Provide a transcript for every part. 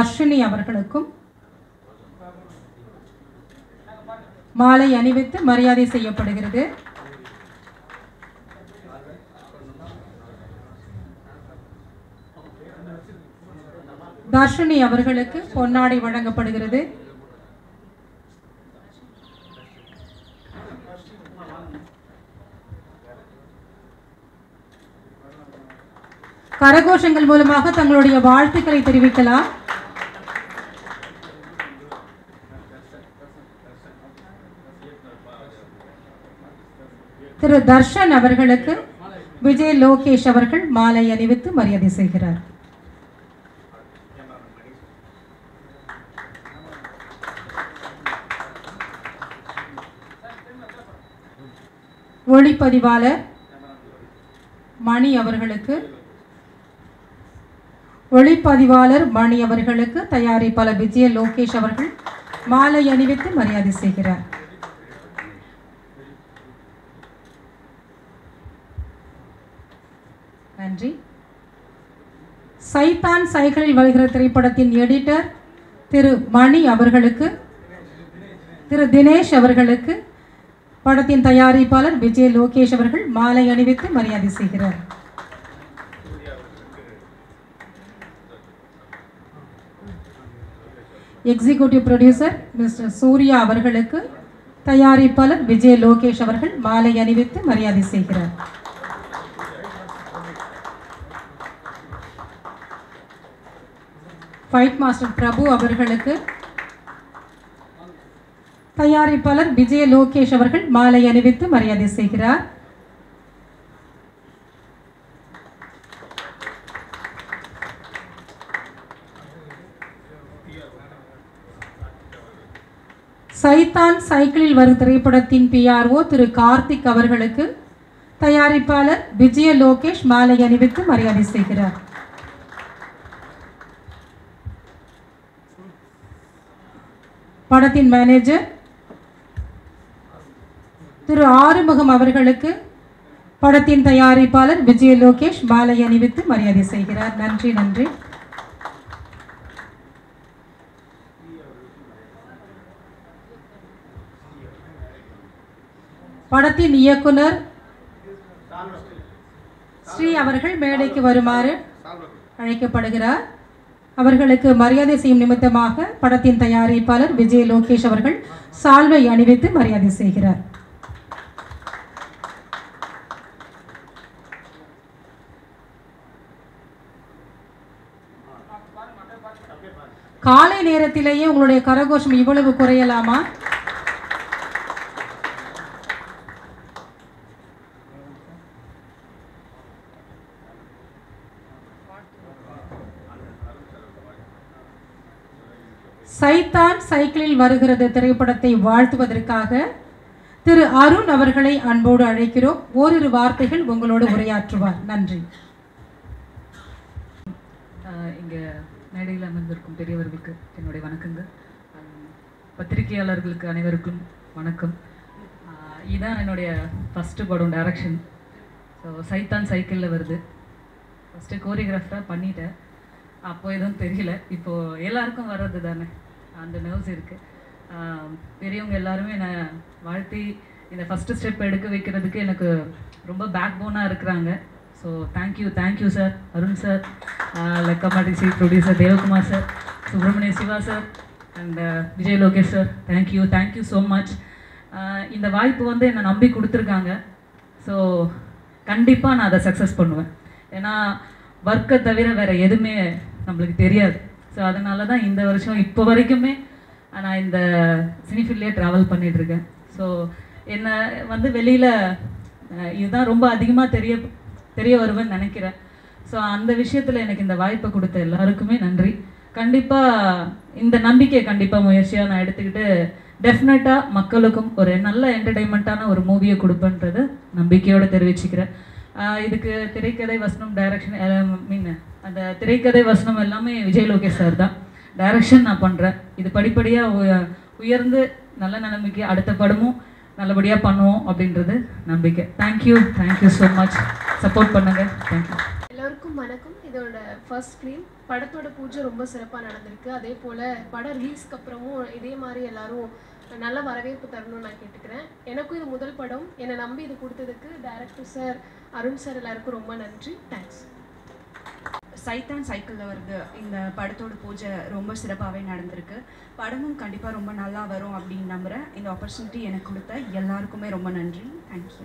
அர்ஷினி அவர்களுக்கும் மாலை அணிவித்து மரியாதை செய்யப்படுகிறது. தர்ஷினி அவர்களுக்கு பொன்னாடை வழங்கப்படுகிறது. கரகோஷங்கள் மூலமாக தங்களுடைய வாழ்த்துக்களை தெரிவிக்கலாம். திரு தர்ஷன் அவர்களுக்கு விஜய் லோகேஷ் அவர்கள் மாலை அணிவித்து மரியாதை செய்கிறார். ஒளிப்பதிவாளர் மணி அவர்களுக்கு தயாரிப்பாளர் விஜய லோகேஷ் அவர்கள் மாலை அணிவித்து மரியாதை செய்கிறார். நன்றி. சைத்தான் சைக்கிளில் வருகிற திரைப்படத்தின் எடிட்டர் திரு மணி அவர்களுக்கு, திரு தினேஷ் அவர்களுக்கு படத்தின் தயாரிப்பாளர் விஜய் லோகேஷ் அவர்கள் மாலை அணிவித்து மரியாதை செய்கிறார். எக்ஸிகியூட்டிவ் ப்ரொடியூசர் மிஸ்டர் சூர்யா அவர்களுக்கு தயாரிப்பாளர் விஜய் லோகேஷ் அவர்கள் மாலை அணிவித்து மரியாதை செய்கிறார். ஃபைட் மாஸ்டர் பிரபு அவர்களுக்கு தயாரிப்பாளர் விஜய் லோகேஷ் அவர்கள் மாலை அணிவித்து மரியாதை செய்கிறார். சைத்தான் சைக்கிளில் வரும் திரைப்படத்தின் PRO திரு கார்த்திக் அவர்களுக்கு தயாரிப்பாளர் விஜய் லோகேஷ் மாலை அணிவித்து மரியாதை செய்கிறார். படத்தின் மேனேஜர் திரு ஆறுமுகம் அவர்களுக்கு படத்தின் தயாரிப்பாளர் விஜய் லோகேஷ் மாலை அணிவித்து மரியாதை செய்கிறார். நன்றி நன்றி. படத்தின் இயக்குனர் ஸ்ரீ அவர்கள் மேடைக்கு வருமாறு அழைக்கப்படுகிறார். அவர்களுக்கு மரியாதை செய்யும் நிமித்தமாக படத்தின் தயாரிப்பாளர் விஜய் லோகேஷ் அவர்கள் சால்வை அணிவித்து மரியாதை செய்கிறார். காலை நேரத்திலேயே உங்களுடைய கரகோஷம் இவ்வளவு குறையலாமா? சைத்தான் சைக்கிளில் வருகிறது திரைப்படத்தை வாழ்த்துவதற்காக திரு அருண் அவர்களை அன்போடு அழைக்கிறோம். ஓரிரு வார்த்தைகள் உங்களோடு உரையாற்றுவார். நன்றி. இங்கே மேடையில் அமர்ந்திருக்கும் பெரியவர்களுக்கு என்னுடைய வணக்கங்கள். பத்திரிகையாளர்களுக்கு அனைவருக்கும் வணக்கம். இதுதான் என்னுடைய ஃபஸ்ட்டு படம் டைரக்ஷன். ஸோ சைத்தான் சைக்கிளில் வருது. ஃபஸ்ட்டு கோரியோகிராஃபராக பண்ணிட்டேன். அப்போ எதுவும் தெரியல. இப்போது எல்லாருக்கும் வர்றது தானே, அந்த நர்வ்ஸ் இருக்குது. பெரியவங்க எல்லாருமே என்னை வாழ்த்தி இந்த ஃபஸ்ட்டு ஸ்டெப் எடுக்க வைக்கிறதுக்கு எனக்கு ரொம்ப பேக் போனாக இருக்கிறாங்க. So thank you sir, Arun sir, லக்கமாட்டி சி producer Devakumar sir, Subramaniya Siva sir and Vijay Lokesh sir. Thank you so much. இந்த வாய்ப்பு வந்து என்னை நம்பி கொடுத்துருக்காங்க. ஸோ கண்டிப்பாக நான் அதை சக்ஸஸ் பண்ணுவேன். ஏன்னா ஒர்க்கை தவிர வேறு எதுவுமே நம்மளுக்கு தெரியாது. ஸோ அதனால தான் இந்த வருஷம் இப்போ வரைக்குமே நான் இந்த சினிஃபீல்ட்லேயே ட்ராவல் பண்ணிகிட்ருக்கேன். ஸோ என்னை வந்து வெளியில் இதுதான் ரொம்ப அதிகமாக தெரிய வருவேன்னு நினைக்கிறேன். ஸோ அந்த விஷயத்தில் எனக்கு இந்த வாய்ப்பை கொடுத்த எல்லாருக்குமே நன்றி. கண்டிப்பாக இந்த நம்பிக்கையை கண்டிப்பாக முயற்சியாக நான் எடுத்துக்கிட்டு டெஃபினட்டாக மக்களுக்கும் ஒரு நல்ல என்டர்டெயின்மெண்ட்டான ஒரு மூவியை கொடுப்பேன்றது நம்பிக்கையோடு தெரிவிச்சுக்கிறேன். இதுக்கு திரைக்கதை வசனம் டைரக்ஷன் அந்த திரைக்கதை வசனம் எல்லாமே விஜய் லோகேஷ் சார் தான். டைரக்ஷன் நான் பண்ணுறேன். இது படிப்படியாக உயர்ந்து நல்ல நிலைமைக்கு அடுத்த படமும் நல்லபடியாக பண்ணுவோம் அப்படின்றது நம்பிக்கை. Thank you so much. சப்போர்ட் பண்ணுங்கள். தேங்க்யூ. எல்லோருக்கும் வணக்கம். இதோட ஃபர்ஸ்ட் ஸ்க்ரீன். படத்தோட பூஜை ரொம்ப சிறப்பாக நடந்திருக்கு. அதே போல் படம் ரிலீஸ்க்கு அப்புறமும் இதே மாதிரி எல்லாரும் நல்ல வரவேற்பு தரணும்னு நான் கேட்டுக்கிறேன். எனக்கும் இது முதல் படம். என்னை நம்பி இது கொடுத்ததுக்கு டைரக்டர் சார், அருண் சார் எல்லாருக்கும் ரொம்ப நன்றி. தேங்க்ஸ். சைத்தான் சைக்கிளில் வருது. இந்த படத்தோட பூஜை ரொம்ப சிறப்பாகவே நடந்திருக்கு. படமும் கண்டிப்பாக ரொம்ப நல்லா வரும் அப்படின்னு நம்புகிறேன். இந்த ஆப்பர்ச்சுனிட்டி எனக்கு கொடுத்த எல்லாருக்குமே ரொம்ப நன்றி. தேங்க்யூ.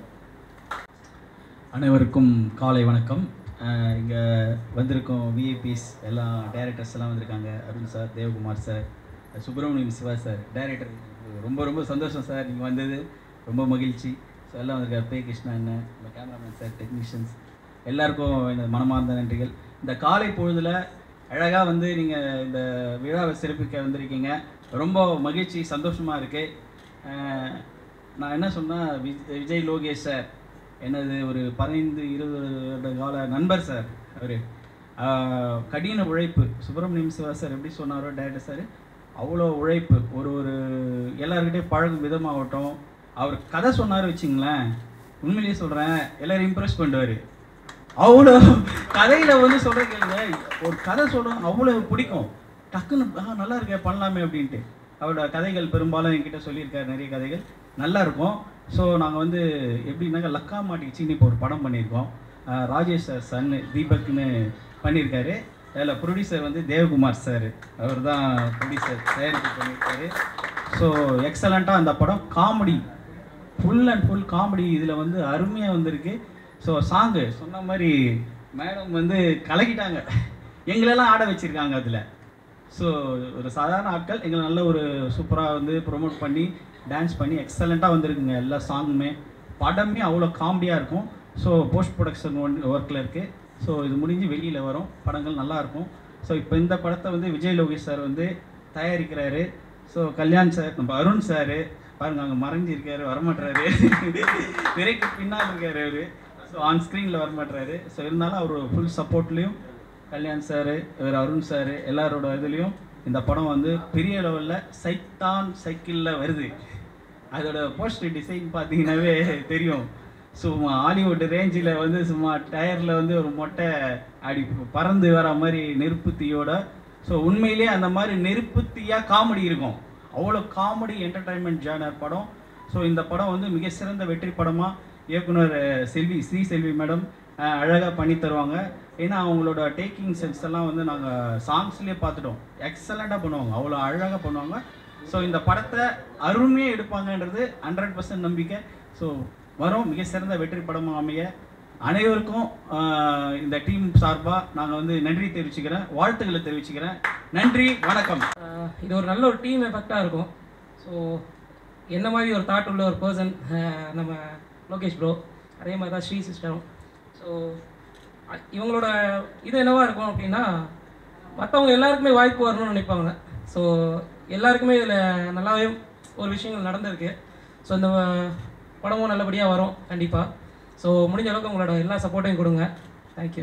அனைவருக்கும் காலை வணக்கம். இங்கே வந்திருக்கோம் விஐபிஸ் எல்லாம் டைரக்டர்ஸ் எல்லாம் வந்திருக்காங்க. Arun sir, Devakumar sir, Subramaniam Siva sir, director. ரொம்ப ரொம்ப சந்தோஷம் சார் நீங்கள் வந்தது, ரொம்ப மகிழ்ச்சி. ஸோ எல்லாம் வந்திருக்கார். பே கிருஷ்ணா அண்ணன், நம்ம கேமராமேன் சார், டெக்னீஷியன்ஸ் எல்லாருக்கும் எனது மனமார்ந்த நன்றிகள். இந்த காலை பொழுதில் அழகாக வந்து நீங்கள் இந்த விழாவை சிறப்பிக்க வந்திருக்கீங்க. ரொம்ப மகிழ்ச்சி, சந்தோஷமாக இருக்குது. நான் என்ன சொன்னால், விஜய் லோகேஷ் சார் எனது ஒரு 15-20 வருட கால நண்பர் சார். அவர் கடின உழைப்பு. சுப்பிரமணியம் சிவா சார் எப்படி சொன்னாரோ டைரக்டர் சார், அவ்வளோ உழைப்பு. ஒரு எல்லாருக்கிட்டே பழகும் விதமாகட்டும். அவர் கதை சொன்னார் வச்சுங்களேன், உண்மையிலேயே சொல்கிறேன், எல்லோரும் இம்ப்ரெஸ் பண்ணுவார். அவ்வளோ கதையில் வந்து சொல்கிற கேளுங்க, ஒரு கதை சொல்கிறோம் அவ்வளோ பிடிக்கும். டக்குன்னு நல்லா இருக்கே பண்ணலாமே அப்படின்ட்டு அவரோட கதைகள் பெரும்பாலும் என்கிட்ட சொல்லியிருக்காரு. நிறைய கதைகள் நல்லா இருக்கும். ஸோ நாங்கள் வந்து எப்படின்னாக்க லக்கா மாட்டிக்கிச்சின்னு இப்போ ஒரு படம் பண்ணியிருக்கோம். ராஜேஷ் சார் சன்னு தீபக்னு பண்ணியிருக்காரு. அதில் ப்ரொடியூசர் வந்து தேவகுமார் சார், அவர் தான் ப்ரொடியூசர், தயாரிப்பு பண்ணியிருக்காரு. ஸோ எக்ஸலண்ட்டாக அந்த படம் comedy, full and full comedy இதில் வந்து அருமையாக வந்திருக்கு. ஸோ சாங்கு சொன்ன மாதிரி மேடம் வந்து கலக்கிட்டாங்க, எங்களெல்லாம் ஆட வச்சுருக்காங்க அதில். ஸோ ஒரு சாதாரண ஆட்கள் எங்களை நல்ல ஒரு சூப்பராக வந்து ப்ரொமோட் பண்ணி டான்ஸ் பண்ணி எக்ஸலண்ட்டாக வந்திருக்குங்க எல்லா சாங்குமே. படமே அவ்வளோ காமெடியாக இருக்கும். ஸோ போஸ்ட் ப்ரொடக்ஷன் ஒர்க்கில் இருக்குது. ஸோ இது முடிஞ்சு வெளியில் வரும், படங்கள் நல்லாயிருக்கும். ஸோ இப்போ இந்த படத்தை வந்து விஜய் லோகேஷ் சார் வந்து தயாரிக்கிறாரு. ஸோ கல்யாண் சார், நம்ம அருண் சார் பாருங்க அங்கே மறைஞ்சிருக்காரு, வரமாட்டுறாரு, திரைக்கு பின்னால் இருக்கார் அவர். ஸோ ஆன் ஸ்க்ரீனில் வரமாட்டுறாரு. ஸோ இருந்தாலும் அவர் ஃபுல் சப்போர்ட்லேயும் கல்யாண் சார், இவர் அருண் சார் எல்லாரோட இதுலேயும் இந்த படம் வந்து பெரிய லெவலில் சைத்தான் சைக்கிளில் வருது. அதோட போஸ்டர் டிசைன் பார்த்தீங்கன்னாவே தெரியும். சும்மா ஹாலிவுட் ரேஞ்சில் வந்து சும்மா டயரில் வந்து ஒரு மொட்டை அப்படி பறந்து வர மாதிரி நெருப்பு தீயோட. ஸோ உண்மையிலே அந்த மாதிரி நெருப்பு தீயாக காமெடி இருக்கும். அவ்வளோ காமெடி என்டர்டைன்மெண்ட் ஜானர் படம். ஸோ இந்த படம் வந்து மிக சிறந்த வெற்றி படமாக இயக்குனர் ஸ்ரீசெல்வி மேடம் அழகாக பண்ணி தருவாங்க. ஏன்னா அவங்களோட டேக்கிங் சென்ஸ் எல்லாம் வந்து நாங்கள் சாங்ஸ்லேயே பார்த்துட்டோம். எக்ஸலண்ட்டாக பண்ணுவாங்க, அவ்வளோ அழகாக பண்ணுவாங்க. ஸோ இந்த படத்தை அருமையாக எடுப்பாங்கன்றது 100% நம்பிக்கை. ஸோ வரும் மிக சிறந்த வெற்றி படமாக அமைய அனைவருக்கும் இந்த டீம் சார்பாக நாங்கள் வந்து நன்றி தெரிவிச்சுக்கிறேன், வாழ்த்துக்களை தெரிவிச்சுக்கிறேன். நன்றி, வணக்கம். இது ஒரு நல்ல ஒரு டீம் எஃபெக்டாக இருக்கும். ஸோ என்ன மாதிரி ஒரு தாட் உள்ள ஒரு பர்சன் நம்ம லோகேஷ் ப்ரோ, அதே மாதிரி தான் ஸ்ரீ சிஸ்டரும். ஸோ இவங்களோட இது என்னவா இருக்கும் அப்படின்னா, மற்றவங்க எல்லாருக்குமே வாய்ப்பு வரணும்னு நினைப்பாங்க. ஸோ எல்லாருக்குமே இதில் நல்லாவே ஒரு விஷயங்கள் நடந்திருக்கு. ஸோ இந்த படமும் நல்லபடியாக வரும் கண்டிப்பாக. ஸோ முடிஞ்ச அளவுக்கு உங்களோட எல்லா சப்போர்ட்டையும் கொடுங்க. தேங்க்யூ.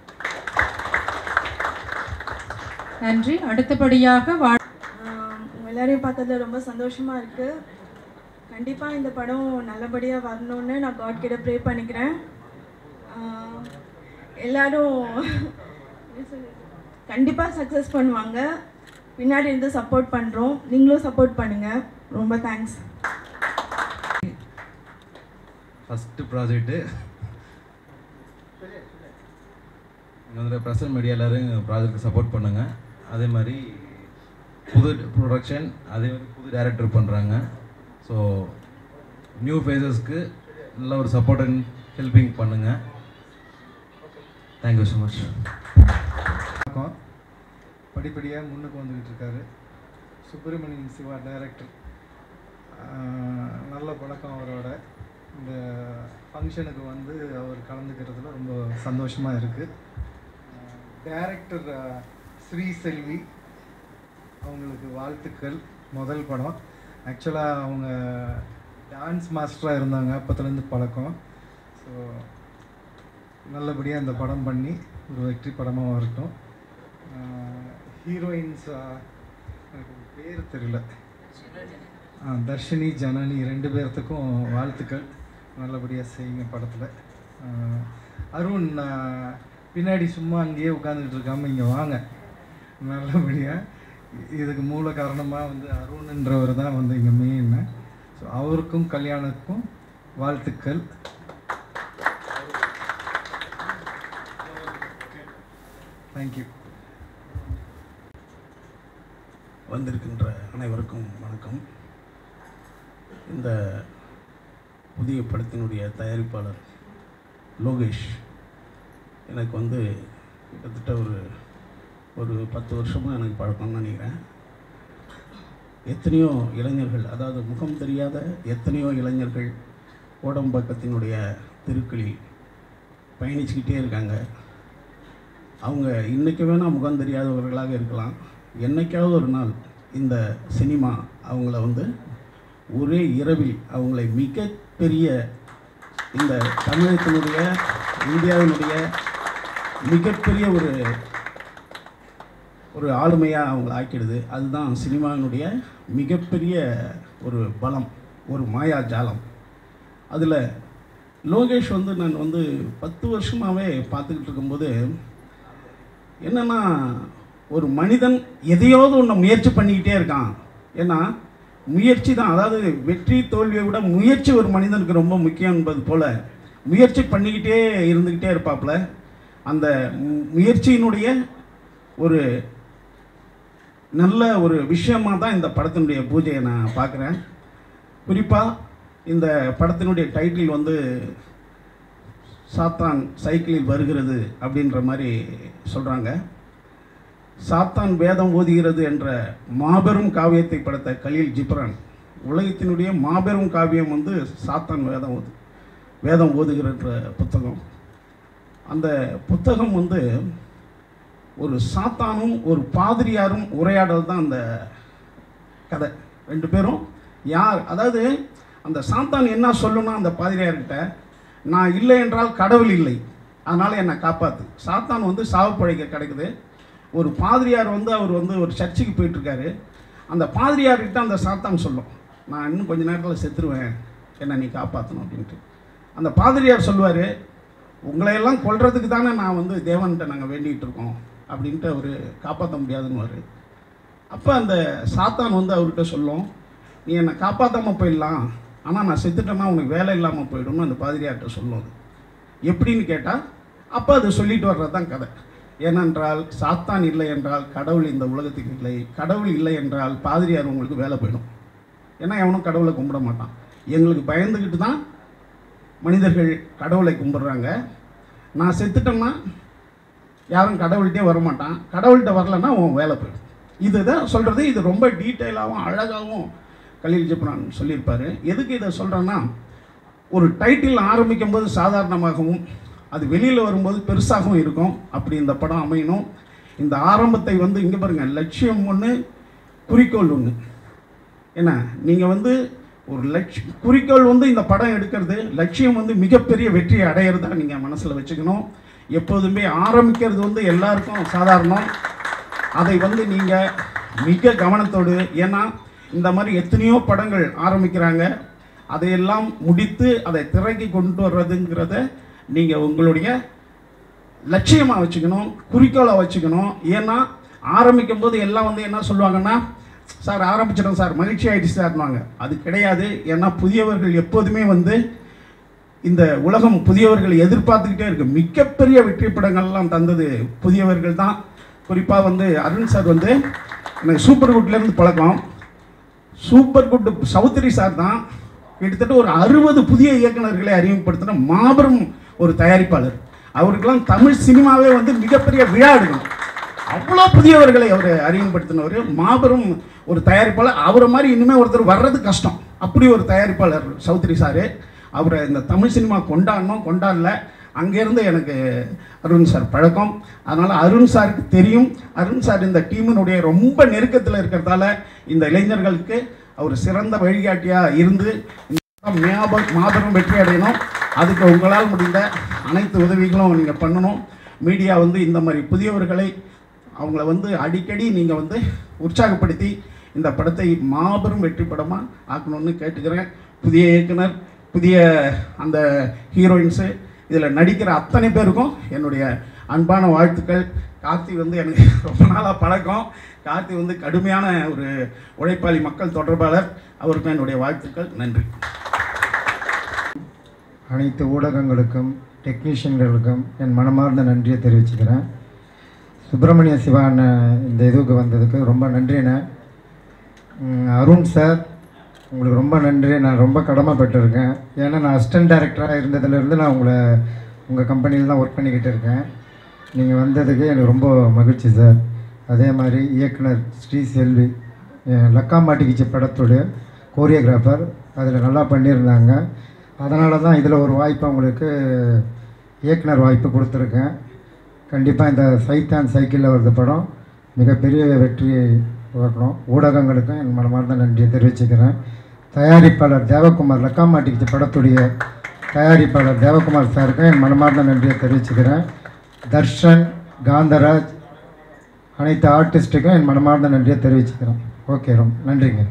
நன்றி. அடுத்தபடியாக எல்லாரையும் பார்த்ததில் ரொம்ப சந்தோஷமாக இருக்குது. கண்டிப்பாக இந்த படம் நல்லபடியாக வரணுன்னு நான் காட் கிட்ட ப்ரே பண்ணிக்கிறேன். எல்லோரும் கண்டிப்பாக சக்ஸஸ் பண்ணுவாங்க. பின்னாடி இருந்து சப்போர்ட் பண்ணுறோம், நீங்களும் சப்போர்ட் பண்ணுங்கள். ரொம்ப தேங்க்ஸ். ஃபஸ்ட்டு ப்ராஜெக்ட்டு இங்கே வந்து ப்ரெசன்ட் மீடியா எல்லோரும் ப்ராஜெக்ட்டுக்கு சப்போர்ட் பண்ணுங்கள். அதே மாதிரி புது ப்ரொடக்ஷன், அதே மாதிரி புது டைரக்டர் பண்ணுறாங்க. ஸோ நியூ ஃபேஸஸ்க்கு நல்ல ஒரு சப்போர்ட் அண்ட் ஹெல்பிங் பண்ணுங்கள். Thank you so much. வணக்கம். படிப்படியாக முன்னுக்கு வந்துக்கிட்டு இருக்காரு சுப்பிரமணியம் சிவா டைரக்டர். நல்ல பழக்கம் அவரோட. இந்த ஃபங்க்ஷனுக்கு வந்து அவர் கலந்துக்கிறதுல ரொம்ப சந்தோஷமாக இருக்குது. டைரக்டர் ஸ்ரீசெல்வி அவங்களுக்கு வாழ்த்துக்கள். முதல் படம். ஆக்சுவலாக அவங்க டான்ஸ் மாஸ்டராக இருந்தாங்க, அப்போத்துலேருந்து பழக்கம். ஸோ நல்லபடியாக இந்த படம் பண்ணி ஒரு வெற்றி படமாக வரட்டும். ஹீரோயின்ஸ் எனக்கு பேர் தெரியல, தர்ஷினி ஜனனி 2 பேர்த்துக்கும் வாழ்த்துக்கள். நல்லபடியாக செய்யுங்க படத்தில். அருண் பின்னாடி சும்மா அங்கேயே உட்காந்துக்கிட்டு இருக்காமல் இங்கே வாங்க நல்லபடியாக. இதுக்கு மூல காரணமாக வந்து அருண்ன்றவர் தான் வந்து இங்கே மெயின். ஸோ அவருக்கும் கல்யாணுக்கும் வாழ்த்துக்கள். தேங்க்யூ. வந்திருக்கின்ற அனைவருக்கும் வணக்கம். இந்த புதிய படத்தினுடைய தயாரிப்பாளர் லோகேஷ் எனக்கு வந்து கிட்டத்தட்ட ஒரு 10 வருஷமாக எனக்கு பழக்கம்னு நினைக்கிறேன். எத்தனையோ இளைஞர்கள், அதாவது முகம் தெரியாத எத்தனையோ இளைஞர்கள் கோடம்பாக்கத்தினுடைய தெருக்களில் பயணிச்சுக்கிட்டே இருக்காங்க. அவங்க இன்றைக்கி வேணால் முகம் தெரியாதவர்களாக இருக்கலாம், என்னைக்காவது ஒரு நாள் இந்த சினிமா அவங்கள வந்து ஒரே இரவில் அவங்களை மிகப்பெரிய இந்த தமிழகத்தினுடைய இந்தியாவினுடைய மிகப்பெரிய ஒரு ஆளுமையாக அவங்கள ஆக்கிடுது. அதுதான் சினிமாவினுடைய மிகப்பெரிய ஒரு பலம், ஒரு மாயாஜாலம். அதில் லோகேஷ் வந்து நான் வந்து 10 வருஷமாகவே பார்த்துக்கிட்டு இருக்கும்போது என்னென்னா, ஒரு மனிதன் எதையாவது ஒன்று முயற்சி பண்ணிக்கிட்டே இருக்கான். ஏன்னா முயற்சி தான், அதாவது வெற்றி தோல்வியை விட முயற்சி ஒரு மனிதனுக்கு ரொம்ப முக்கியம் என்பது போல் முயற்சி பண்ணிக்கிட்டே இருந்துக்கிட்டே இருப்பாப்புல. அந்த முயற்சியினுடைய ஒரு நல்ல ஒரு விஷயமாக தான் இந்த படத்தினுடைய பூஜையை நான் பார்க்குறேன். குறிப்பாக இந்த படத்தினுடைய டைட்டில் வந்து சாத்தான் சைக்கிளில் வருகிறது அப்படின்ற மாதிரி சொல்கிறாங்க. சாத்தான் வேதம் ஓதுகிறது என்ற மாபெரும் காவியத்தை படைத்த கலீல் ஜிப்ரான், உலகத்தினுடைய மாபெரும் காவியம் வந்து சாத்தான் வேதம் ஓதுகிற புத்தகம். அந்த புத்தகம் வந்து ஒரு சாத்தானும் ஒரு பாதிரியாரும் உரையாடல் தான் அந்த கதை. 2 பேரும் யார், அதாவது அந்த சாத்தான் என்ன சொல்லணும்னா அந்த பாதிரியார்கிட்ட, நான் இல்லை என்றால் கடவுள் இல்லை, அதனால் என்னை காப்பாற்று. சாத்தான் வந்து சாவு பழைக்க கிடைக்குது. ஒரு பாதிரியார் வந்து அவர் வந்து ஒரு சர்ச்சுக்கு போயிட்டுருக்காரு. அந்த பாதிரியார்கிட்ட அந்த சாத்தான் சொல்லும், நான் இன்னும் கொஞ்சம் நேரத்தில் செத்துருவேன், என்னை நீ காப்பாற்றணும் அப்படின்ட்டு. அந்த பாதிரியார் சொல்லுவார், உங்களையெல்லாம் கொல்றதுக்கு தானே நான் வந்து தேவன்கிட்ட நாங்கள் வேண்டிகிட்டு இருக்கோம் அப்படின்ட்டு அவர் காப்பாற்ற முடியாதுன்னு. அப்போ அந்த சாத்தான் வந்து அவர்கிட்ட சொல்லும், நீ என்னை காப்பாற்றாமல் போயிடலாம், ஆனால் நான் செத்துட்டேன்னா உனக்கு வேலை இல்லாமல் போயிடும்னு அந்த பாதிரியார்கிட்ட சொல்லும். அது எப்படின்னு கேட்டால் அப்போ அது சொல்லிட்டு வர்றது தான் கதை. ஏனென்றால் சாத்தான் இல்லை என்றால் கடவுள் இந்த உலகத்துக்கு இல்லை, கடவுள் இல்லை என்றால் பாதிரியார் உங்களுக்கு வேலை போயிடும். ஏன்னா எவனும் கடவுளை கும்பிட மாட்டான். எங்களுக்கு பயந்துக்கிட்டு தான் மனிதர்கள் கடவுளை கும்பிட்றாங்க. நான் செத்துட்டேன்னா யாரும் கடவுள்கிட்டே வரமாட்டான், கடவுள்கிட்ட வரலன்னா உன் வேலை போயிடும். இதுதான் சொல்கிறது. இது ரொம்ப டீட்டெயிலாகவும் அழகாகவும் கலீல் ஜிப்ரான் சொல்லியிருப்பார். எதுக்கு இதை சொல்கிறேன்னா, ஒரு டைட்டில் ஆரம்பிக்கும் போது சாதாரணமாகவும் அது வெளியில் வரும்போது பெருசாகவும் இருக்கும். அப்படி இந்த படம் அமையணும். இந்த ஆரம்பத்தை வந்து இங்கே பாருங்கள், லட்சியம் ஒன்று, குறிக்கோள் ஒன்று. ஏன்னா நீங்கள் வந்து ஒரு குறிக்கோள் வந்து இந்த படம் எடுக்கிறது, லட்சியம் வந்து மிகப்பெரிய வெற்றியை அடையிறதா நீங்கள் மனசில் வச்சுக்கணும். எப்போதுமே ஆரம்பிக்கிறது வந்து எல்லாருக்கும் சாதாரணம். அதை வந்து நீங்கள் மிக கவனத்தோடு, ஏன்னா இந்த மாதிரி எத்தனையோ படங்கள் ஆரம்பிக்கிறாங்க, அதையெல்லாம் முடித்து அதை திரைக்கு கொண்டு வர்றதுங்கிறத நீங்கள் உங்களுடைய லட்சியமாக வச்சுக்கணும், குறிக்கோளை வச்சுக்கணும். ஏன்னா ஆரம்பிக்கும் போது எல்லாம் வந்து என்ன சொல்லுவாங்கன்னா, சார் ஆரம்பிச்சிடும் சார், மகிழ்ச்சி ஆகிடுச்சு சார்னுவாங்க. அது கிடையாது. ஏன்னா புதியவர்கள் எப்போதுமே வந்து இந்த உலகம் புதியவர்களை எதிர்பார்த்துக்கிட்டே இருக்கு. மிகப்பெரிய வெற்றி படங்கள்லாம் தந்தது புதியவர்கள் தான். குறிப்பாக வந்து அருண் சார் வந்து எனக்கு சூப்பர் குட்லேருந்து பழக்கம். சூப்பர் குட் சௌத்ரி சார் தான் கிட்டத்தட்ட ஒரு 60 புதிய இயக்குநர்களை அறிமுகப்படுத்தின மாபெரும் ஒரு தயாரிப்பாளர். அவருக்கெல்லாம் தமிழ் சினிமாவே வந்து மிகப்பெரிய விழா எடுக்கணும். அவ்வளோ புதியவர்களை அவர் அறிமுகப்படுத்தினவர், மாபெரும் ஒரு தயாரிப்பாளர். அவரை மாதிரி இனிமேல் ஒருத்தர் வர்றது கஷ்டம். அப்படி ஒரு தயாரிப்பாளர் சௌத்ரி சார். அவரை இந்த தமிழ் சினிமா கொண்டாடல. அங்கேருந்து எனக்கு அருண் சார் பழக்கம். அதனால் அருண் சாருக்கு தெரியும். அருண் சார் இந்த டீமினுடைய ரொம்ப நெருக்கத்தில் இருக்கிறதால இந்த இளைஞர்களுக்கு அவர் சிறந்த வழிகாட்டியாக இருந்து மாபெரும் வெற்றி அடையணும். அதுக்கு உங்களால் முடிந்த அனைத்து உதவிகளும் நீங்கள் பண்ணணும். மீடியா வந்து இந்த மாதிரி புதியவர்களை அவங்கள வந்து அடிக்கடி நீங்கள் வந்து உற்சாகப்படுத்தி இந்த படத்தை மாபெரும் வெற்றி படமாக ஆக்கணும்னு கேட்டுக்கிறேன். புதிய இயக்குனர், புதிய அந்த ஹீரோயின்ஸு, இதில் நடிக்கிற அத்தனை பேருக்கும் என்னுடைய அன்பான வாழ்த்துக்கள். கார்த்தி வந்து எனக்கு ரொம்ப நாளாக பழக்கம். கார்த்தி வந்து கடுமையான ஒரு உழைப்பாளி மக்கள் தொடர்பாளர். அவருக்கு என்னுடைய வாழ்த்துக்கள். நன்றி. அனைத்து ஊடகங்களுக்கும் டெக்னீஷியன்களுக்கும் என் மனமார்ந்த நன்றியை தெரிவிச்சுக்கிறேன். சுப்பிரமணிய சிவா அண்ணன் இந்த இதுக்கு வந்ததுக்கு ரொம்ப நன்றிண்ணே. அருண் சார் உங்களுக்கு ரொம்ப நன்றி. நான் ரொம்ப கடமைப்பட்டிருக்கேன். ஏன்னா நான் அசிஸ்டன்ட் டைரக்டராக இருந்ததுலேருந்து நான் உங்கள் கம்பெனியில் தான் ஒர்க் பண்ணிக்கிட்டு இருக்கேன். நீங்கள் வந்ததுக்கு எனக்கு ரொம்ப மகிழ்ச்சி சார். அதே மாதிரி இயக்குனர் ஸ்ரீ செல்வி லக்கா மாட்டிக்கிச்ச படத்துடைய கோரியோகிராஃபர் அதில் நல்லா பண்ணியிருந்தாங்க. அதனால தான் இதில் ஒரு வாய்ப்பு அவங்களுக்கு இயக்குனர் வாய்ப்பு கொடுத்துருக்கேன். கண்டிப்பாக இந்த சைத்தான் சைக்கிளில் வருது படம் மிகப்பெரிய வெற்றியை வரணும். ஊடகங்களுக்கும் என் மனமார்ந்த நன்றியை தெரிவிச்சுக்கிறேன். தயாரிப்பாளர் தேவகுமார் லக்கா மாட்டிக்கிச்ச படத்துடைய தயாரிப்பாளர் தேவகுமார் சாருக்கும் என் மனமார்ந்த நன்றியை தெரிவிச்சுக்கிறேன். தர்ஷன், காந்தராஜ், அனைத்து ஆர்டிஸ்ட்டுக்கும் என் மனமார்ந்த நன்றியை தெரிவிச்சுக்கிறேன். ஓகே, ரொம்ப நன்றிங்க.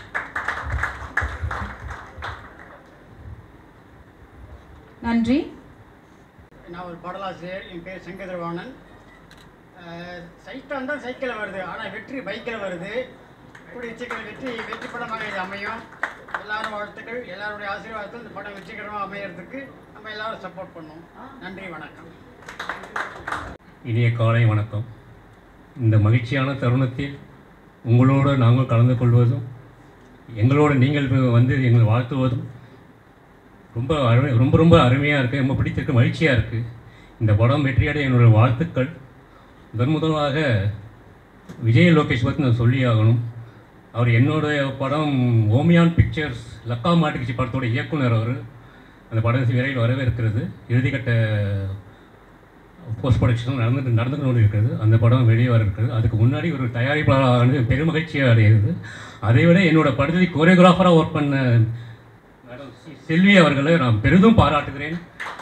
நன்றி. நான் ஒரு பாடலாசிரியர். என் பேர் சங்கதர்வாணன். சைத்தான் தான் சைக்கிளில் வருது, ஆனால் வெற்றி பைக்கில் வருது. இப்படி வெற்றி படமாக இது அமையும். எல்லாரும் வாழ்த்துக்கள், எல்லாருடைய ஆசீர்வாதத்தில் இந்த படம் வெற்றிகரமாக அமையறதுக்கு நம்ம எல்லாரும் சப்போர்ட் பண்ணோம். நன்றி, வணக்கம். இனிய காலை வணக்கம். இந்த மகிழ்ச்சியான தருணத்தில் உங்களோடு நாங்கள் கலந்து கொள்வதும் எங்களோடு நீங்கள் வந்து எங்களை வாழ்த்துவதும் ரொம்ப அருமையாக இருக்குது. ரொம்ப பிடித்திருக்கு, மகிழ்ச்சியாக இருக்குது. இந்த படம் வெற்றியடைய என்னுடைய வாழ்த்துக்கள். முதலாக விஜய் லோகேஷ் பற்றி நான் சொல்லி ஆகணும். அவர் என்னுடைய படம் ஓமியான் பிக்சர்ஸ் லக்கா மாட்டிக்கிச்சி படத்தோட இயக்குனர். அவர் அந்த படம் விரைவில் வரவே இருக்கிறது. இறுதிக்கட்ட போஸ்ட் ப்ரொடக்ஷன் நடந்து கொண்டு இருக்கிறது. அந்த படம் வெளியே வர இருக்கிறது. அதுக்கு முன்னாடி ஒரு தயாரிப்பாளரானது பெருமகிழ்ச்சியாக அடைகிறது. அதை விட என்னோடய படத்தில் கோரியோகிராஃபராக ஒர்க் பண்ண மேடம் செல்வி அவர்களை நான் பெரிதும் பாராட்டுகிறேன்.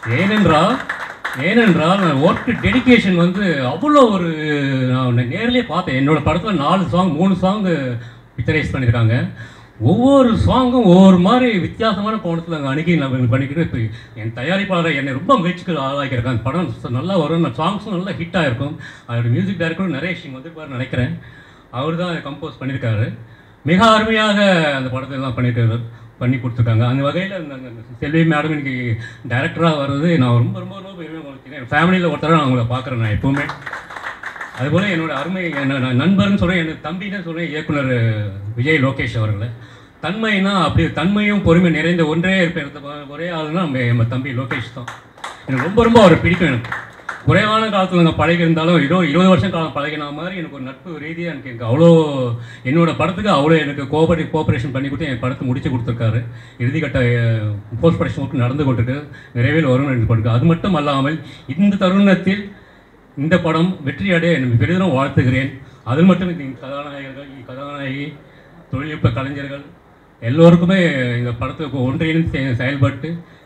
ஏனென்றால் நான் ஒர்க்கு டெடிக்கேஷன் வந்து அவ்வளோ ஒரு நான் நேரிலே பார்த்தேன். என்னோடய படத்தில் 3 சாங்கு பிக்சரைஸ் பண்ணியிருக்காங்க. ஒவ்வொரு சாங்கும் ஒவ்வொரு மாதிரி வித்தியாசமான கோணத்தில் அங்கே அணுகி நான் பண்ணிக்கிட்டு இப்போ என் தயாரிப்பாளரை என்னை ரொம்ப முயற்சிக்கு ஆளாக்கியிருக்கேன். அந்த படம் நல்லா வரும், சாங்ஸும் நல்லா ஹிட்டாக இருக்கும். அதோட மியூசிக் டைரக்டரும் நரேஷிங் வந்துருப்பார் நினைக்கிறேன். அவர் தான் அதை கம்போஸ் பண்ணியிருக்காரு. மிக அருமையாக அந்த படத்தை எல்லாம் பண்ணி கொடுத்துருக்காங்க. அந்த வகையில் அந்த செல்வி மேடம் இன்னைக்கு டைரக்டராக வர்றது நான் ரொம்ப பெருமை கொடுத்தேன். ஃபேமிலியில் ஒருத்தராக நான் அவங்கள பார்க்குறேன் நான் எப்போவுமே. அதுபோல் என்னோடய அருமை நண்பர்னு சொல்கிறேன், எனக்கு தம்பின்னு சொல்கிறேன் இயக்குனர் விஜய் லோகேஷ் அவர்களை. தன்மைனா அப்படி தன்மையும் பொறுமை நிறைந்த ஒன்றே இருப்பேன். ஒரே ஆளுன்னா நம்ம தம்பி லோகேஷ் தான். எனக்கு ரொம்ப அவர் பிடிக்கும். எனக்கு குறைவான காலத்தில் நான் பழகி இருந்தாலும் 20 வருஷம் காலம் பழகின மாதிரி எனக்கு ஒரு நட்பு ரீதியாக எனக்கு அவ்வளோ என்னோடய படத்துக்கு அவ்வளோ எனக்கு கோஆப்ரேஷன் பண்ணி கொடுத்து என் படத்தை முடிச்சு கொடுத்துருக்காரு. இறுதிக்கட்ட போஸ்ட் ப்ரொடக்ஷன் ஒர்க் நடந்து கொண்டிருக்கு. விரைவில் வரும் என்று படுக்கு. அது மட்டும் அல்லாமல் இந்த தருணத்தில் இந்த படம் வெற்றி அடைய எனக்கு பெரிதும் வாழ்த்துகிறேன். அது மட்டும் கதாநாயகி, தொழில்நுட்ப கலைஞர்கள் எல்லோருக்குமே இந்த படத்துக்கு ஒன்றிணைந்து செயல்பட்டு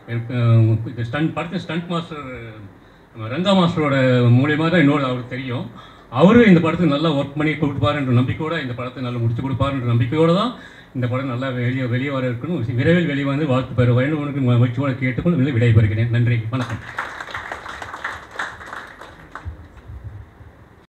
படத்தின் ஸ்டண்ட் மாஸ்டர் ரங்கா மாஸ்டரோட மூலியமாக தான் அவருக்கு தெரியும். அவரும் இந்த படத்துக்கு நல்லா ஒர்க் பண்ணி கொடுப்பார் என்ற நம்பிக்கையோடு இந்த படத்தை நல்லா முடிச்சு கொடுப்பார் என்ற நம்பிக்கையோடு தான் இந்த படம் நல்லா வெளியே வர இருக்குன்னு விரைவில் வெளியே வந்து வாழ்த்து பெற வேண்டும். மகிழ்ச்சியோடு கேட்டுக்கொண்டு விடைபெறுகிறேன். நன்றி, வணக்கம்.